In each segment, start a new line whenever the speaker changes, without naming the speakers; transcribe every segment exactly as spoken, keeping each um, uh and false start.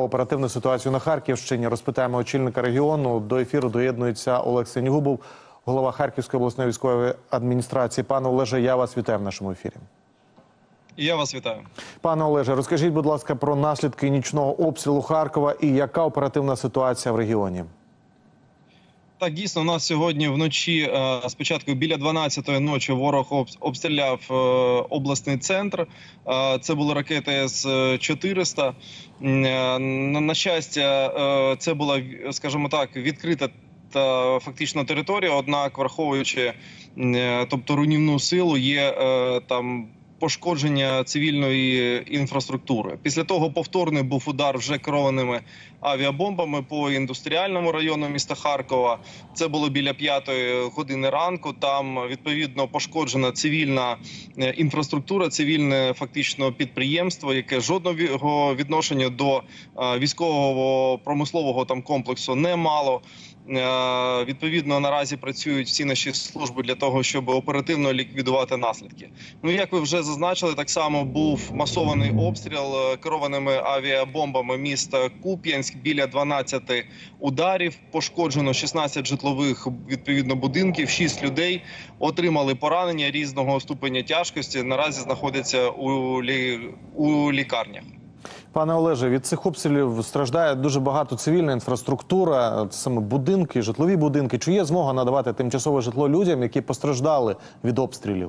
оперативну ситуацію на Харківщині. Розпитаємо очільника регіону. До ефіру доєднується Олег Синігубов, голова Харківської обласної військової адміністрації. Пане Олеже, я вас вітаю в нашому ефірі.
Я вас вітаю.
Пане Олеже, розкажіть, будь ласка, про наслідки нічного обстрілу Харкова і яка оперативна ситуація в регіоні?
Так, дійсно, у нас сьогодні вночі, спочатку біля дванадцятої ночі, ворог обстріляв обласний центр. Це були ракети С чотириста. На щастя, це була, скажімо так, відкрита та фактично територія, однак, враховуючи, тобто, руйнівну силу, є там пошкодження цивільної інфраструктури. Після того повторний був удар вже керованими авіабомбами по індустріальному району міста Харкова. Це було біля п'ятої години ранку. Там, відповідно, пошкоджена цивільна інфраструктура, цивільне фактично підприємство, яке жодного відношення до військового промислового там комплексу не мало. Відповідно, наразі працюють всі наші служби для того, щоб оперативно ліквідувати наслідки. Ну, як ви вже зазначили, так само був масований обстріл керованими авіабомбами міста Куп'янськ. Біля дванадцяти ударів, пошкоджено шістнадцять житлових, відповідно, будинків, шість людей отримали поранення різного ступеня тяжкості, наразі знаходяться у, лі... у лікарнях.
Пане Олеже, від цих обстрілів страждає дуже багато цивільна інфраструктура, це саме будинки, житлові будинки. Чи є змога надавати тимчасове житло людям, які постраждали від обстрілів?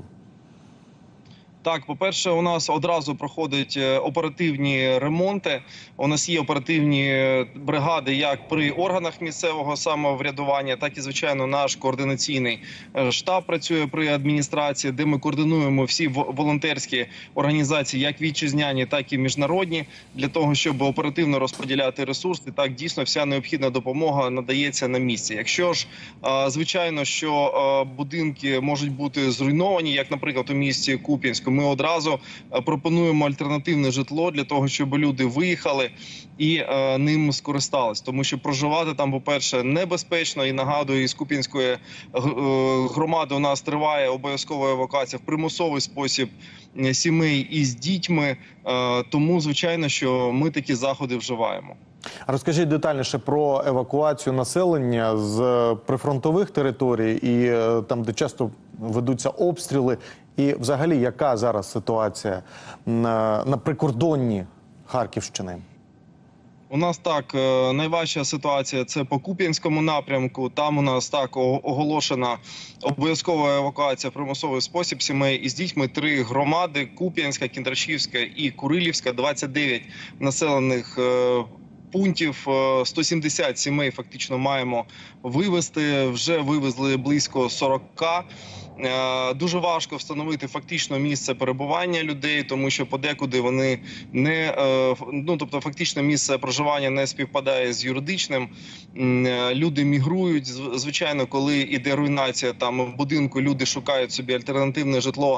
Так, по-перше, у нас одразу проходять оперативні ремонти. У нас є оперативні бригади як при органах місцевого самоврядування, так і, звичайно, наш координаційний штаб працює при адміністрації, де ми координуємо всі волонтерські організації, як вітчизняні, так і міжнародні, для того, щоб оперативно розподіляти ресурси. Так, дійсно, вся необхідна допомога надається на місці. Якщо ж, звичайно, що будинки можуть бути зруйновані, як, наприклад, у місті Куп'янську, ми одразу пропонуємо альтернативне житло для того, щоб люди виїхали і е, ним скористались. Тому що проживати там, по-перше, небезпечно. І нагадую, із Куп'янської громади у нас триває обов'язкова евакуація в примусовий спосіб сімей із дітьми. Е, тому, звичайно, що ми такі заходи вживаємо.
Розкажіть детальніше про евакуацію населення з прифронтових територій і там, де часто ведуться обстріли. І взагалі, яка зараз ситуація на, на прикордонні Харківщини?
У нас так, найважча ситуація – це по Куп'янському напрямку. Там у нас так оголошена обов'язкова евакуація в примусовий спосіб сімей із дітьми. Три громади – Куп'янська, Кіндрашівська і Курилівська, двадцять дев'ять населених пунктів, сто сімдесят сімей фактично маємо вивезти. Вже вивезли близько сорока. Дуже важко встановити фактично місце перебування людей, тому що подекуди вони не, ну, тобто фактично місце проживання не співпадає з юридичним. Люди мігрують, звичайно, коли йде руйнація там в будинку, люди шукають собі альтернативне житло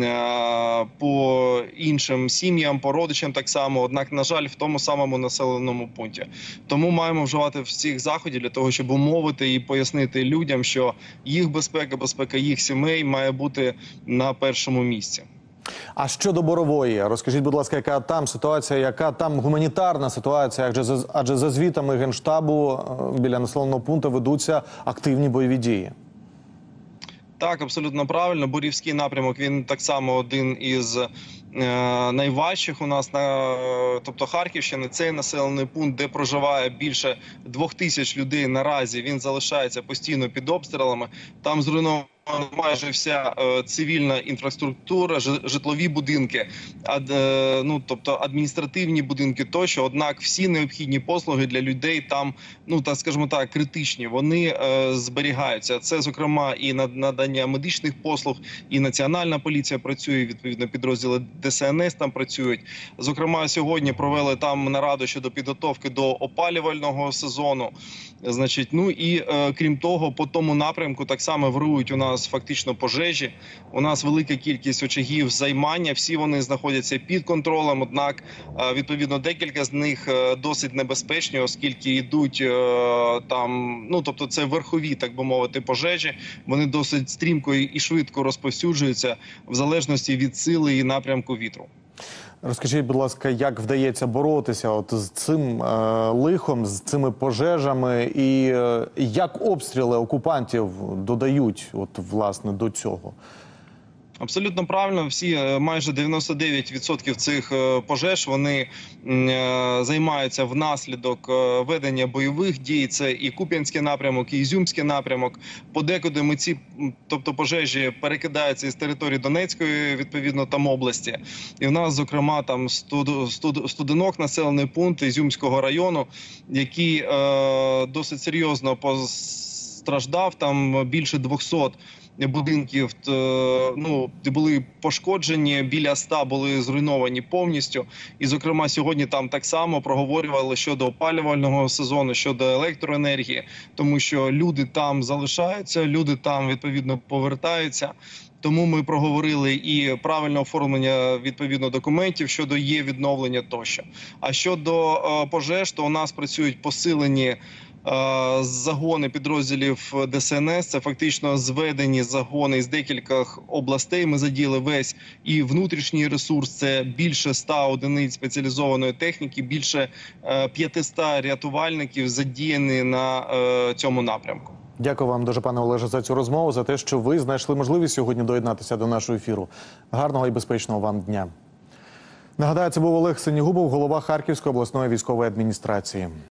по іншим сім'ям, по родичам так само, однак, на жаль, в тому самому населеному пункті. Тому маємо вживати всіх заходів для того, щоб умовити і пояснити людям, що їх безпека, безпека їх сімей має бути на першому місці.
А щодо Борової, розкажіть, будь ласка, яка там ситуація, яка там гуманітарна ситуація, адже за, адже за звітами Генштабу біля населеного пункту ведуться активні бойові дії.
Так, абсолютно правильно. Борівський напрямок, він так само один із е, найважчих у нас, на, тобто Харківщина, цей населений пункт, де проживає більше двох тисяч людей наразі, він залишається постійно під обстрілами. Там зруйновано майже вся е, цивільна інфраструктура, житлові будинки, ад, е, ну, тобто адміністративні будинки тощо. Однак всі необхідні послуги для людей там, ну, так скажімо так, критичні. Вони е, зберігаються. Це, зокрема, і надання медичних послуг, і Національна поліція працює, відповідно, підрозділи Д С Н С там працюють. Зокрема, сьогодні провели там нараду щодо підготовки до опалювального сезону. Значить, ну і е, крім того, по тому напрямку так само вирують у нас фактично пожежі. У нас велика кількість очагів займання, всі вони знаходяться під контролем, однак, відповідно, декілька з них досить небезпечні, оскільки йдуть там, ну, тобто це верхові, так би мовити, пожежі. Вони досить стрімко і швидко розповсюджуються в залежності від сили і напрямку вітру.
Розкажіть, будь ласка, як вдається боротися от з цим е, лихом, з цими пожежами, і е, як обстріли окупантів додають от, власне, до цього?
Абсолютно правильно. Всі, майже дев'яносто дев'ять відсотків цих пожеж, вони е, займаються внаслідок е, ведення бойових дій. Це і Куп'янський напрямок, і Ізюмський напрямок. Подекуди ми ці, тобто пожежі, перекидаються із території Донецької, відповідно, там області. І в нас, зокрема, там студ, студ, Студенок, населений пункт Ізюмського району, який е, досить серйозно постраждав, там більше двохсот будинків, ну, були пошкоджені, біля ста були зруйновані повністю. І, зокрема, сьогодні там так само проговорювали щодо опалювального сезону, щодо електроенергії, тому що люди там залишаються, люди там, відповідно, повертаються. Тому ми проговорили і правильне оформлення, відповідно, документів щодо є відновлення тощо. А щодо е, пожеж, то у нас працюють посилені загони підрозділів Де Ес Ен Ес, це фактично зведені загони з декількох областей. Ми задіяли весь і внутрішній ресурс, це більше ста одиниць спеціалізованої техніки, більше п'ятисот рятувальників задіяні на цьому напрямку.
Дякую вам дуже, пане Олеже, за цю розмову, за те, що ви знайшли можливість сьогодні доєднатися до нашого ефіру. Гарного і безпечного вам дня. Нагадаю, це був Олег Синігубов, голова Харківської обласної військової адміністрації.